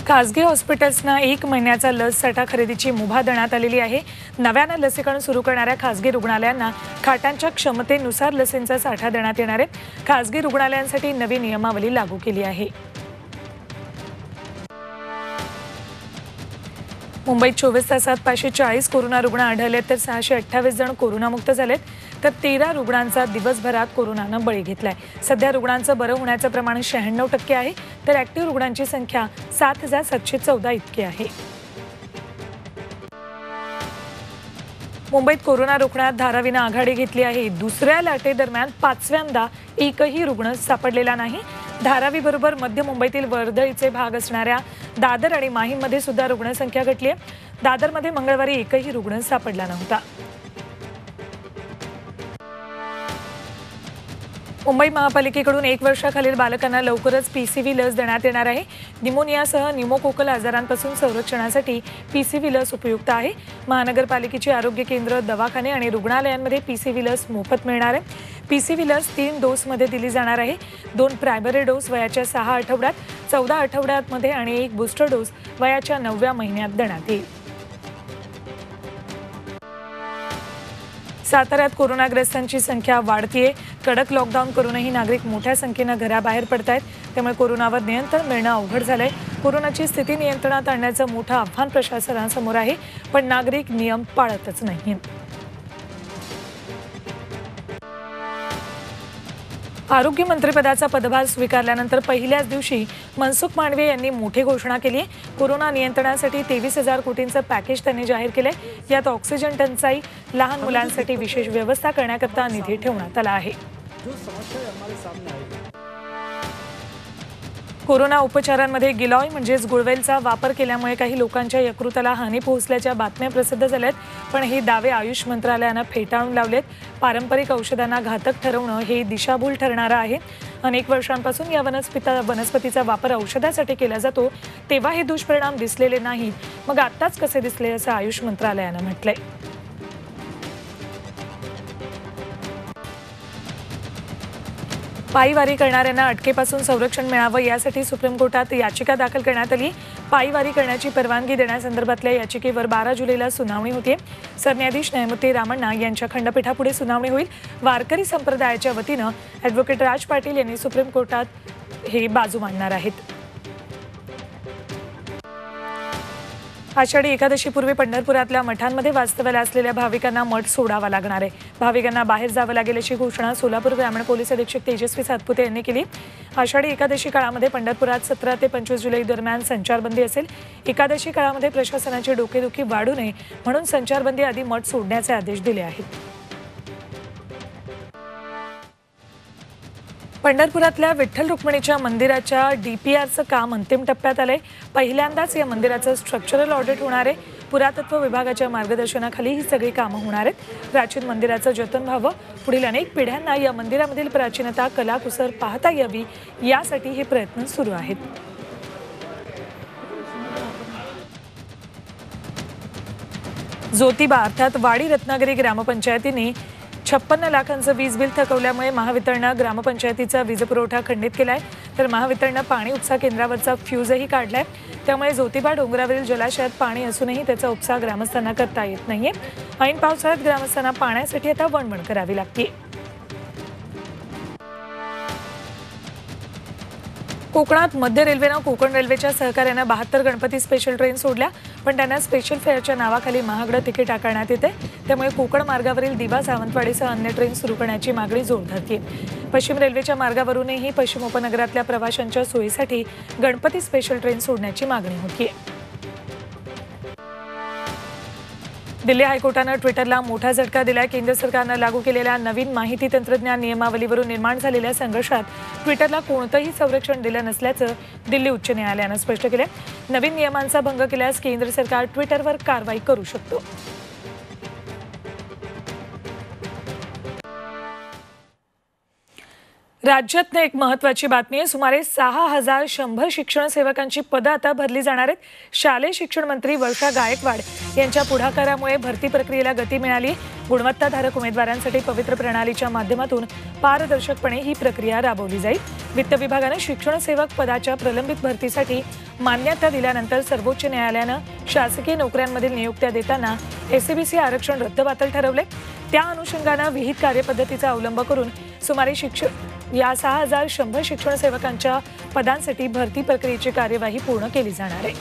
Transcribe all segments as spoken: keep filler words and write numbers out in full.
खासगी हॉस्पिटल्सना एक महिन्याचा लस साठा खरेदीची मुभा देण्यात आलेली आहे। नव्यानं लसीकरण सुरू करणाऱ्या खासगी रुग्णालयांना खाटांच्या क्षमतेनुसार लसींचा साठा देण्यात येणार आहे। खासगी रुग्णालयांसाठी नवी नियमावली लागू केली आहे। मुंबईत चोवीस तासात पाचशे चाळीस कोरोना रुग्ण आढळले तर सहाशे अठ्ठावीस जण कोरोनामुक्त झालेत, तर तेरा रुग्णांचा दिवसभरात कोरोनानं बळी घेतलाय। सध्या रुग्णांचं बरं होण्याचं प्रमाण शहाण्णव टक्के आहे, तर ऍक्टिव्ह रुग्णांची संख्या सात हजार सातशे चौदा इतकी आहे। मुंबईत कोरोना रोखण्यात धारावीनं आघाडी घेतली आहे। दुसऱ्या लाटेदरम्यान पाचव्यांदा एकही रुग्ण सापडलेला नाही। धारावी बरोबर मध्य मुंबईतील वर्दळीचे भाग असणाऱ्या दादर आणि माहीममध्ये सुद्धा रुग्णसंख्या घटली आहे। दादरमध्ये मंगळवारी एकही रुग्ण सापडला नव्हता। मुंबई महापालिकेकडून एक वर्षाखालील बालकांना लवकरच पीसीव्ही लस देण्यात येणार आहे। निमोनियासह निमोकोकल आजारांपासून संरक्षणासाठी पीसीव्ही लस उपयुक्त आहे। महानगरपालिकेची आरोग्य केंद्र, दवाखाने आणि रुग्णालयांमध्ये पीसीव्ही लस मोफत मिळणार आहे। पीसीव्ही लस तीन डोसमध्ये दिली जाणार आहे। दोन प्रायमरी डोस वयाच्या सहा आठवड्यात, चौदा आठवड्यामध्ये आणि एक बूस्टर डोस वयाच्या नवव्या महिन्यात देण्यात येईल। साताऱ्यात कोरोनाग्रस्तांची संख्या वाढतीये। कडक लॉकडाऊन करूनही नागरिक मोठ्या संख्येनं घराबाहेर पडतायत, त्यामुळे कोरोनावर नियंत्रण मिळणं अवघड झालंय। कोरोनाची स्थिती नियंत्रणात आणण्याचं मोठं आव्हान प्रशासनासमोर आहे, पण नागरिक नियम पाळतच नाहीत। आरोग्य मंत्रिपदाचा पदभार स्वीकारल्यानंतर पहिल्याच दिवशी मनसुख मांडविय यांनी मोठी घोषणा केली आहे। कोरोना नियंत्रणासाठी तेवीस हजार कोटींचं पॅकेज त्यांनी जाहीर केलंय। यात ऑक्सिजन टंचाई, लहान मुलांसाठी विशेष व्यवस्था करण्याकरता निधी ठेवण्यात आला आहे। कोरोना उपचारांमध्ये गिलॉय म्हणजेच गुळवेलचा वापर केल्यामुळे काही लोकांच्या यकृताला हानी पोहोचल्याच्या बातम्या प्रसिद्ध झाल्यात, पण हे दावे आयुष मंत्रालयानं फेटाळून लावलेत। पारंपरिक औषधांना घातक ठरवणं हे दिशाभूल ठरणारं आहे। अनेक वर्षांपासून या वनस्पती वनस्पतीचा वापर औषधासाठी केला जातो, तेव्हा हे दुष्परिणाम दिसलेले नाहीत, मग आत्ताच कसे दिसले असं आयुष मंत्रालयानं म्हटलंय। पायीवारी करणाऱ्यांना अटकेपासून संरक्षण मिळावं यासाठी सुप्रीम कोर्टात याचिका दाखल करण्यात आली। पायीवारी करण्याची परवानगी देण्यासंदर्भातल्या याचिकेवर बारा जुलैला सुनावणी होते। सरन्यायाधीश न्यायमूर्ती रामण्णा यांच्या खंडपीठापुढे सुनावणी होईल। वारकरी संप्रदायाच्या वतीनं ॲडव्होकेट राज पाटील यांनी सुप्रीम कोर्टात हे बाजू मांडणार आहेत। आषाढी एकादशीपूर्वी पंढरपुरातल्या मठांमध्ये वास्तव्याला असलेल्या भाविकांना मठ सोडावा लागणार आहे। भाविकांना बाहेर जावं लागेल अशी घोषणा सोलापूर ग्रामीण पोलीस अधीक्षक तेजस्वी सातपुते यांनी केली। आषाढी एकादशी काळामध्ये पंढरपुरात सतरा ते पंचवीस जुलै दरम्यान संचारबंदी असेल। एकादशी काळामध्ये प्रशासनाची डोकेदुखी वाढू नये म्हणून संचारबंदी आधी मठ सोडण्याचे आदेश दिले आहेत। पंढरपुरातल्या विठ्ठल रुक्मिणीच्या मंदिराच्या डीपीआरचं काम अंतिम टप्प्यात आलंय। पहिल्यांदाच या मंदिराचं स्ट्रक्चरल ऑडिट होणार आहे। पुरातत्व विभागाच्या मार्गदर्शनाखाली ही सगळी कामं होणार आहेत। प्राचीन मंदिराचं जतन व्हावं, पुढील अनेक पिढ्यांना या मंदिरामधील प्राचीनता, कलाकुसर पाहता यावी यासाठी हे प्रयत्न सुरू आहेत। ज्योतिबा अर्थात वाडी रत्नागिरी ग्रामपंचायतीने छप्पन्न लाखांचं वीज बिल थकवल्यामुळे महावितरणनं ग्रामपंचायतीचा वीज पुरवठा खंडित केलाय, तर महावितरणनं पाणी उपसा केंद्रावरचा फ्यूजही काढलाय। त्यामुळे ज्योतिबा डोंगरावरील जलाशयात पाणी असूनही त्याचा उपसा ग्रामस्थांना करता येत नाहीये। ऐन पावसाळ्यात ग्रामस्थांना पाण्यासाठी आता वणवण करावी लागते। कोकणात मध्य रेल्वेनं कोकण रेल्वेच्या सहकार्यानं बहात्तर गणपती स्पेशल ट्रेन सोडल्या, पण त्यांना स्पेशल फेअरच्या नावाखाली महागडं तिकीट आकारण्यात येते। त्यामुळे कोकण मार्गावरील दिवा, सावंतवाडीसह अन्य ट्रेन सुरू करण्याची मागणी जोर धरते। पश्चिम रेल्वेच्या मार्गावरूनही पश्चिम उपनगरातल्या प्रवाशांच्या सोयीसाठी गणपती स्पेशल ट्रेन सोडण्याची मागणी होतीये। दिल्ली हायकोर्टानं ट्विटरला मोठा झटका दिलाय। केंद्र सरकारनं लागू केलेल्या नवीन माहिती तंत्रज्ञान नियमावलीवरून निर्माण झालेल्या संघर्षात ट्विटरला कोणतंही संरक्षण दिलं नसल्याचं दिल्ली उच्च न्यायालयानं स्पष्ट केलंय। नवीन नियमांचा भंग केल्यास केंद्र सरकार ट्विटरवर कारवाई करू शकतो। राज्यातनं एक महत्त्वाची बातमी आहे। सुमारे सहा हजार शंभर शिक्षण सेवकांची पदं आता भरली जाणार आहेत। शालेय शिक्षण मंत्री वर्षा गायकवाड यांच्या पुढाकारामुळे भरती प्रक्रियेला गती मिळाली। गुणवत्ताधारक उमेदवारांसाठी पवित्र प्रणालीच्या माध्यमातून पारदर्शकपणे ही प्रक्रिया राबवली जाईल। वित्त विभागाने शिक्षण सेवक पदाच्या प्रलंबित भरतीसाठी मान्यता दिल्यानंतर सर्वोच्च न्यायालयानं शासकीय नोकऱ्यांमधील नियुक्त्या देताना एसईबीसी आरक्षण रद्दबातल ठरवले। त्या अनुषंगाने विहित कार्यपद्धतीचा अवलंब करून सुमारे शिक्षण या सहा हजार शंभर शिक्षण सेवकांच्या पदांसाठी भरती प्रक्रियेची कार्यवाही पूर्ण केली जाणार आहे।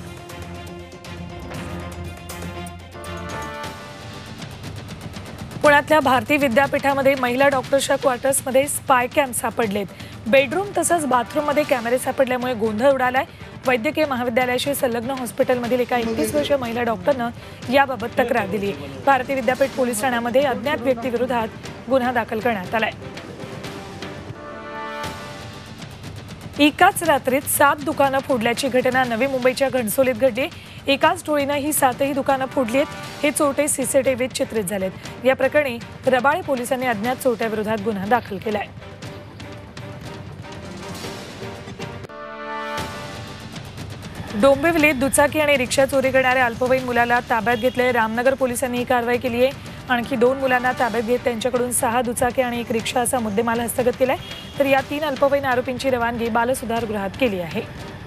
पुण्यातल्या भारती विद्यापीठामध्ये महिला डॉक्टर्सच्या क्वार्टर्समध्ये स्पाय कॅम सापडलेत। बेडरूम तसंच बाथरूममध्ये कॅमेरे सापडल्यामुळे गोंधळ उडालाय। वैद्यकीय महाविद्यालयाशी संलग्न हॉस्पिटलमधील एका एकतीस वर्षीय महिला डॉक्टरनं याबाबत तक्रार दिली। भारती विद्यापीठ पोलीस ठाण्यामध्ये अज्ञात व्यक्तीविरोधात गुन्हा दाखल करण्यात आलाय। एकाच रात्रीत सात दुकानं फोडल्याची घटना नवी मुंबईच्या घणसोलीत घडली। एकाच टोळीनं ही सातही दुकानं फोडली आहेत। हे चोरटे सीसीटीव्हीत चित्रित झालेत। या प्रकरणी रबाळे पोलिसांनी अज्ञात चोरट्याविरोधात गुन्हा दाखल केलाय। डोंबिवलीत दुचाकी आणि रिक्षा चोरी करणाऱ्या अल्पवयीन मुलाला ताब्यात घेतले। रामनगर पोलिसांनी ही कारवाई केली आहे। आणखी दोन मुलांना ताब्यात घेत त्यांच्याकडून सहा दुचाकी आणि एक रिक्षा असा मुद्देमाल हस्तगत केलाय। तर या तीन अल्पवयीन आरोपींची रवानगी बालसुधारगृहात केली आहे।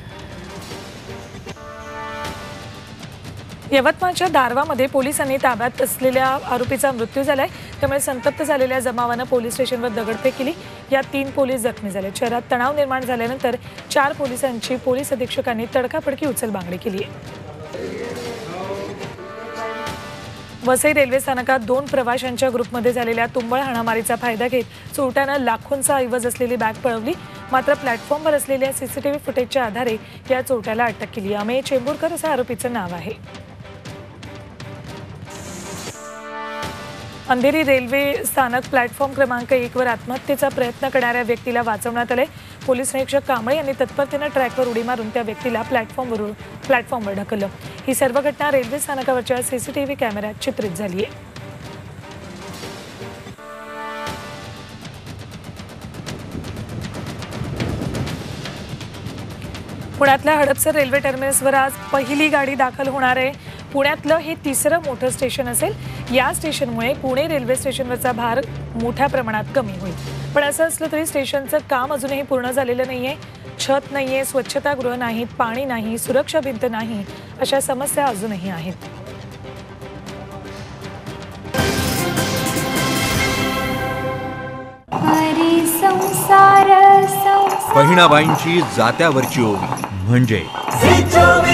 यवतमाळच्या दारवामध्ये पोलिसांनी ताब्यात असलेल्या आरोपीचा मृत्यू झालाय। त्यामुळे संतप्त झालेल्या जमावानं पोलीस स्टेशनवर दगडफेक केली। यात तीन पोलीस जखमी झाले। शहरात तणाव निर्माण झाल्यानंतर चार पोलिसांची पोलीस अधीक्षकांनी तडकाफडकी उचलबांगडी केली आहे। वसई रेल्वे स्थानकात दोन प्रवाशांच्या ग्रुपमध्ये झालेल्या तुंबळ हाणामारीचा फायदा घेत चोरट्यानं लाखोंचा ऐवज असलेली बॅग पळवली। मात्र प्लॅटफॉर्मवर असलेल्या सीसीटीव्ही फुटेजच्या आधारे या चोरट्याला अटक केली। अमेय चेंबूरकर असं आरोपीचं नाव आहे। अंधेरी रेल्वे स्थानक प्लॅटफॉर्म क्रमांक एक वर आत्महत्येचा प्रयत्न करणाऱ्या व्यक्तीला वाचवण्यात आले। पोलीस निरीक्षक कांबळे यांनी तत्परतेने ट्रॅकवर उडी मारून त्या व्यक्तीला प्लॅटफॉर्मवरून प्लॅटफॉर्मवर ढकललं। ही सर्व घटना रेल्वे स्थानकावरच्या सीसीटीव्ही कॅमेऱ्यात चित्रित झाली आहे। पुण्यातल्या हडपसर रेल्वे टर्मिनसवर आज पहिली गाडी दाखल होणार आहे। पुण्यातलं हे तिसरं मोठं स्टेशन असेल। या स्टेशनमुळे पुणे रेल्वे स्टेशनवरचा भार मोठ्या प्रमाणात कमी होईल। पण असं असलं तरी स्टेशनचं काम अजूनही पूर्ण झालेलं नाहीये। छत नाहीये, स्वच्छतागृह नाहीत, पाणी नाही, सुरक्षा भिंत नाही, अशा समस्या अजूनही आहेत। बहिणाबाईंची जात्यावरची ओवी म्हणजे